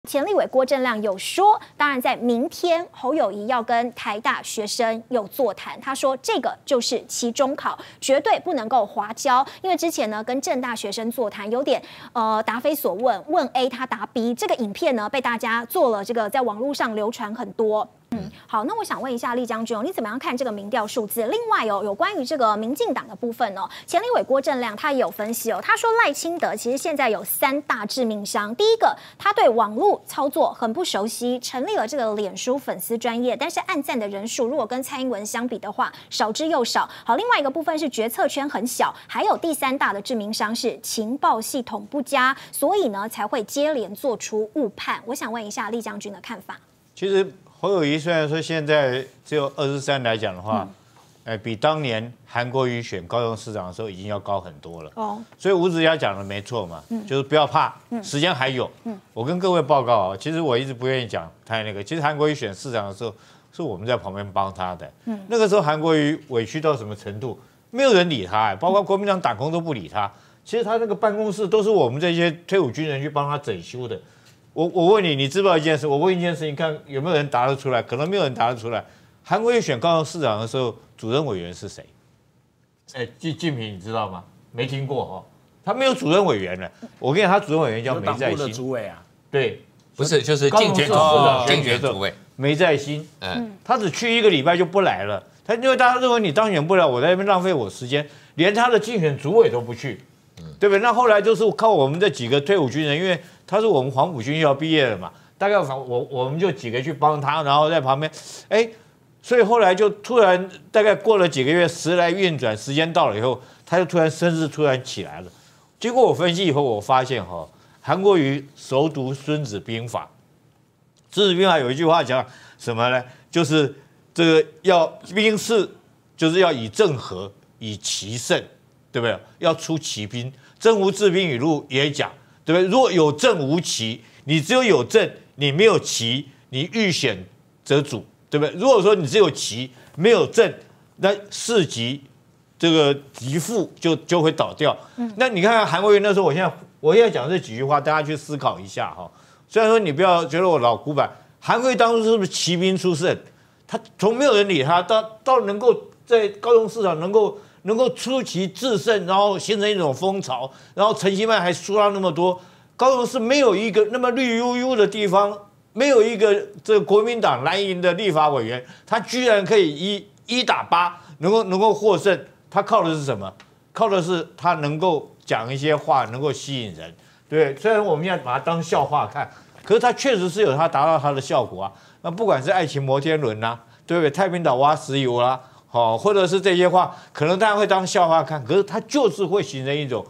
前立委郭正亮有说，当然在明天侯友宜要跟台大学生有座谈，他说这个就是期中考，绝对不能够滑交，因为之前呢跟政大学生座谈有点答非所问，问 A 他答 B， 这个影片呢被大家做了这个在网络上流传很多。好，那我想问一下厉将军你怎么样看这个民调数字？另外有关于这个民进党的部分前立委郭正亮他也有分析他说赖清德其实现在有3大致命伤，第一个他对网络操作很不熟悉，成立了这个脸书粉丝专页，但是按赞的人数如果跟蔡英文相比的话少之又少。好，另外一个部分是决策圈很小，还有第3大的致命伤是情报系统不佳，所以呢才会接连做出误判。我想问一下厉将军的看法。 其实侯友宜虽然说现在只有23来讲的话，比当年韩国瑜选高雄市长的时候已经要高很多了。所以吴子嘉讲的没错嘛，就是不要怕，时间还有。我跟各位报告啊，其实我一直不愿意讲太那个。其实韩国瑜选市长的时候，是我们在旁边帮他的。那个时候韩国瑜委屈到什么程度？没有人理他，包括国民党党工都不理他。其实他那个办公室都是我们这些退伍军人去帮他整修的。我问你，你知不知道一件事？我问一件事，你看有没有人答得出来？可能没有人答得出来。韩国瑜选高雄市长的时候，主任委员是谁？敬平，你知道吗？没听过哈，他没有主任委员了。我跟你讲，他主任委员叫梅在兴。 主委啊？ 对， 不是，就是竞选主委梅在兴。他只去1个礼拜就不来了。他因为大家认为你当选不了，我在那边浪费我时间，连他的竞选主委都不去，对不对？那后来就是靠我们这几个退伍军人，因为他是我们黄埔军校毕业的嘛，大概我们就几个去帮他，然后在旁边，所以后来就突然大概过了几个月，时来运转，时间到了以后，他就突然声势突然起来了。结果我分析以后，我发现韩国瑜熟读《孙子兵法》，《孙子兵法》有一句话讲什么呢？就是这个要兵士，就是要以正和，以奇胜，对不对？要出奇兵，《征胡治兵语录》也讲。对不对？如果有正无奇，你只有正，你没有奇，你遇险则主，对不对？如果说你只有奇没有正，那士极这个极富就会倒掉。那你看看韩国瑜那时候，我现在讲这几句话，大家去思考一下哈。虽然说你不要觉得我老古板，韩国瑜当初是不是骑兵出身？他从没有人理他，到能够在高雄市场能够出奇制胜，然后形成一种风潮，然后陈其迈还输到那么多。高雄市没有一个那么绿油油的地方，没有一个这个国民党蓝营的立法委员，他居然可以1打8，能够获胜。他靠的是什么？靠的是他能够讲一些话，能够吸引人。对，虽然我们现在把它当笑话看，可是他确实是有他达到他的效果啊。那不管是爱情摩天轮啦，对不对？太平岛挖石油啦。或者是这些话，可能大家会当笑话看，可是它就是会形成一种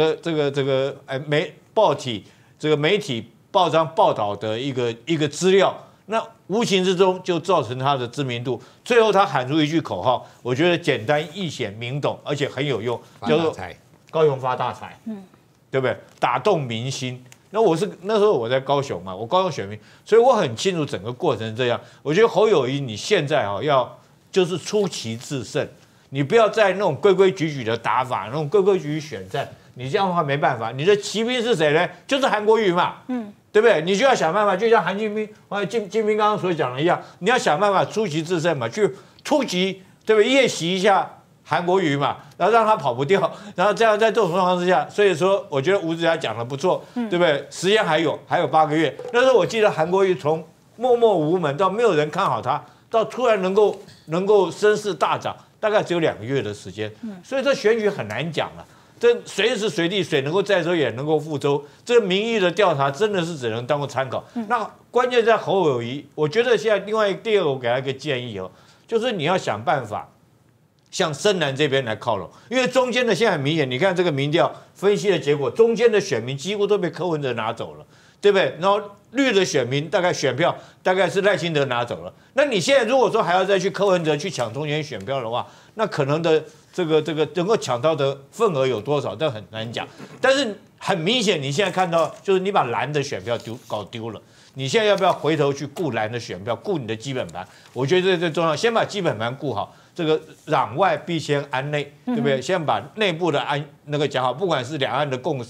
媒体报章报道的一个资料，那无形之中就造成他的知名度。最后他喊出一句口号，我觉得简单易显明懂，而且很有用，叫做“高雄发大财”，对不对？打动民心。那时候我在高雄嘛，我高雄选民，所以我很清楚整个过程这样。我觉得侯友宜你现在要。就是出奇制胜，你不要再那种规规矩矩的打法，那种规规矩矩选战，你这样的话没办法。你的骑兵是谁呢？就是韩国瑜嘛，对不对？你就要想办法，就像韩进兵、金兵刚刚所讲的一样，你要想办法出奇制胜嘛，去突击，对不对？夜袭一下韩国瑜嘛，然后让他跑不掉，然后这样在这种状况之下，所以说我觉得吴子嘉讲的不错，对不对？时间还有8个月，那时候我记得韩国瑜从默默无闻到没有人看好他，到突然能够声势大涨，大概只有2个月的时间，所以这选举很难讲了。这随时随地水能够载舟也能够覆舟，这民意的调查真的是只能当个参考。那关键在侯友宜，我觉得现在第二个我给他一个建议就是你要想办法向深蓝这边来靠拢，因为中间的现在很明显，你看这个民调分析的结果，中间的选民几乎都被柯文哲拿走了，对不对？然后绿的选民选票大概是赖清德拿走了。那你现在如果说还要再去柯文哲去抢中间选票的话，那可能的这个能够抢到的份额有多少，这很难讲。但是很明显，你现在看到就是你把蓝的选票搞丢了。你现在要不要回头去顾蓝的选票，顾你的基本盘？我觉得这最重要，先把基本盘顾好。这个攘外必先安内，对不对？先把内部的讲好，不管是两岸的共识，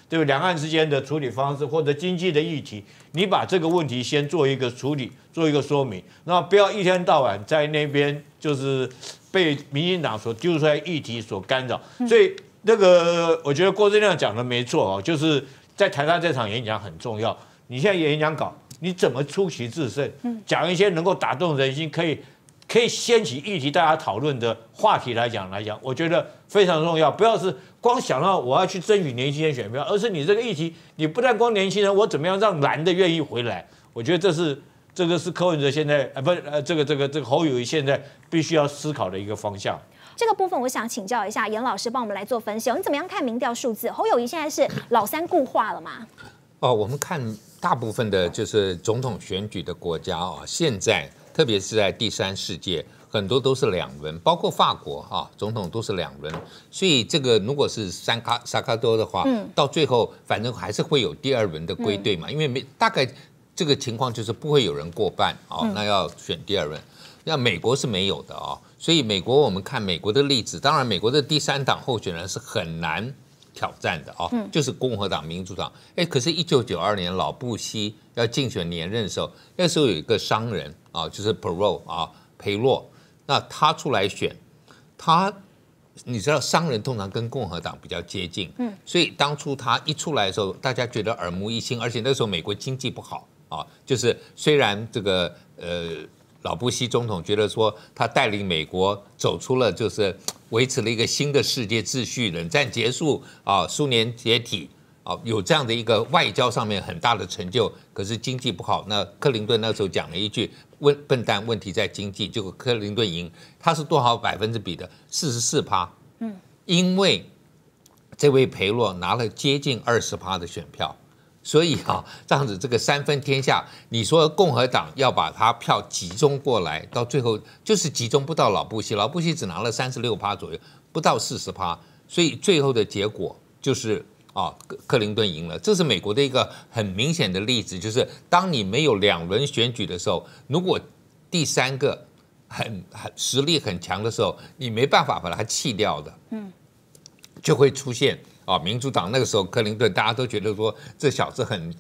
对不对？两岸之间的处理方式或者经济的议题，你把这个问题先做一个处理，做一个说明，那不要一天到晚在那边就是被民进党所丢出来议题所干扰。所以那个我觉得郭正亮讲的没错哦，就是在台大这场演讲很重要。你现在演讲稿，你怎么出奇制胜？讲一些能够打动人心，可以掀起议题大家讨论的话题来讲，我觉得非常重要。不要是光想到我要去争取年轻人选票，而是你这个议题，你不但光年轻人，我怎么样让蓝的愿意回来？我觉得这个是柯文哲现在这个侯友宜现在必须要思考的一个方向。 这个部分我想请教一下严老师，帮我们来做分析。你怎么样看民调数字？侯友宜现在是老三固化了吗？ 我们看大部分的就是总统选举的国家现在特别是在第三世界，很多都是2轮，包括法国总统都是2轮，所以这个如果是萨卡多的话，到最后反正还是会有第2轮的归队嘛，因为大概这个情况就是不会有人过半那要选第2轮。那美国是没有的所以美国我们看美国的例子，当然美国的第3党候选人是很难挑战的就是共和党、民主党。可是1992年老布希要竞选连任的时候，那时候有一个商人就是 培洛，那他出来选，你知道商人通常跟共和党比较接近，所以当初他一出来的时候，大家觉得耳目一新，而且那时候美国经济不好就是虽然这个老布希总统觉得说他带领美国走出了就是维持了一个新的世界秩序，冷战结束苏联解体有这样的一个外交上面很大的成就，可是经济不好。那克林顿那时候讲了一句笨蛋，问题在经济，结果克林顿赢，他是多少百分之比的？44%。因为这位培洛拿了接近20%的选票。所以这样子这个3分天下，你说共和党要把他票集中过来，到最后就是集中不到老布希只拿了36%左右，不到40%，所以最后的结果就是克林顿赢了。这是美国的一个很明显的例子，就是当你没有2轮选举的时候，如果第3个实力很强的时候，你没办法把它弃掉的，就会出现民主党那个时候克林顿大家都觉得说这小子很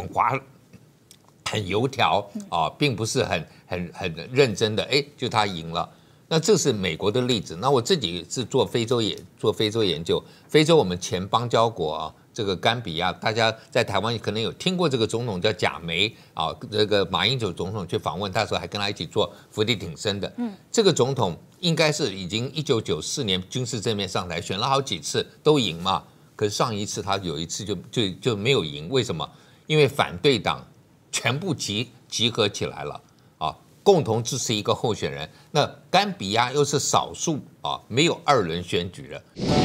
油条并不是很认真的，就他赢了。那这是美国的例子。那我自己是做非洲研究，非洲我们前邦交国这个甘比亚，大家在台湾可能有听过这个总统叫贾梅这个马英九总统去访问他的时候，还跟他一起做伏地挺身的。这个总统应该是已经1994年军事正面上台，选了好几次都赢嘛。可是上一次他有一次就没有赢，为什么？因为反对党全部集合起来了共同支持一个候选人。那甘比亚又是少数没有2轮选举的。